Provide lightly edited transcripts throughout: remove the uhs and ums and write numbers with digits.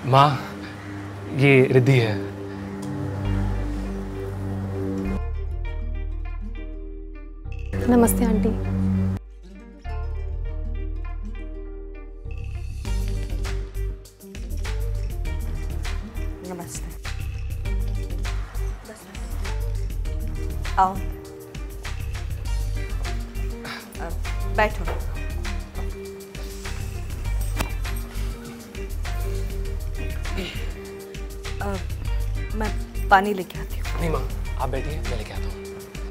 माँ, ये रिद्धि है। नमस्ते आंटी। नमस्ते। आओ, बैठो। मैं पानी लेके आती हूँ। नहीं माँ, आप बैठिए, मैं लेके आता हूँ।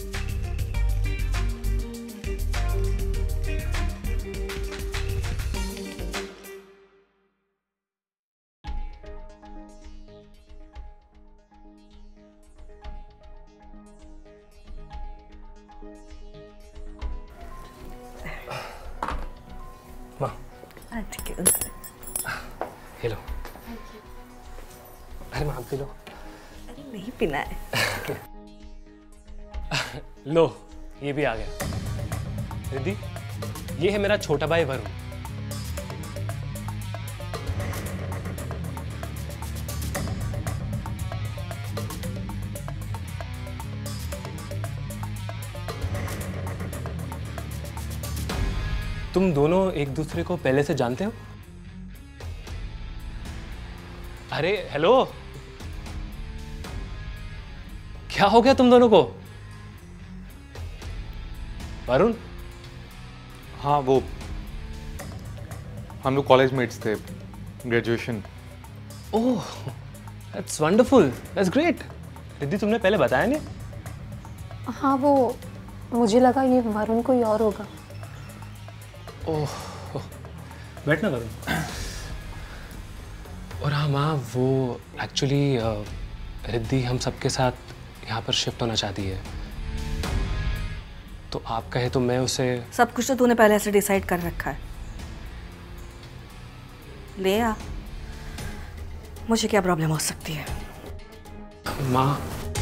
माँ, ठीक है। ये लो। अरे माँ, आप पी लो। अरे नहीं पीना है। लो, ये भी आ गया। रिद्धि, ये है मेरा छोटा भाई वरुण। तुम दोनों एक दूसरे को पहले से जानते हो? अरे हेलो, क्या हो गया तुम दोनों को? वरुण? हाँ, वो हम लोग कॉलेज मेट्स थे, graduation. Oh, that's wonderful, that's great. Riddhi, तुमने पहले बताया नहीं? हाँ, वो मुझे लगा ये वरुण कोई और होगा। ओह, बैठना वरुण। और हाँ माँ, वो एक्चुअली रिद्धि हम सबके साथ यहाँ पर शिफ्ट होना चाहती है, तो आप कहे तो मैं उसे। सब कुछ तो तूने पहले से डिसाइड कर रखा है। ले आ, मुझे क्या प्रॉब्लम हो सकती है? माँ,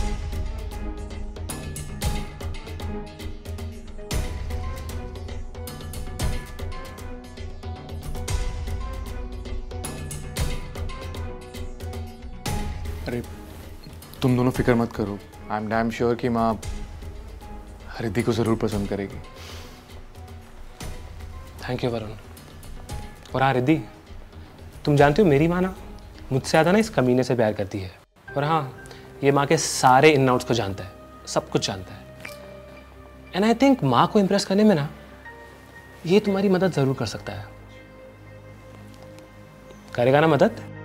अरे तुम दोनों फिक्र मत करो, आई एम डैम श्योर कि माँ रिद्धि को ज़रूर पसंद करेगी। Thank you Varun. और हाँ रिद्धि, तुम जानती हो मेरी माँ ना मुझसे ज़्यादा ना इस कमीने से प्यार करती है। और हाँ, ये माँ के सारे इन आउट्स को जानता है, सब कुछ जानता है। एंड आई थिंक माँ को इम्प्रेस करने में ना ये तुम्हारी मदद ज़रूर कर सकता है। करेगा ना मदद?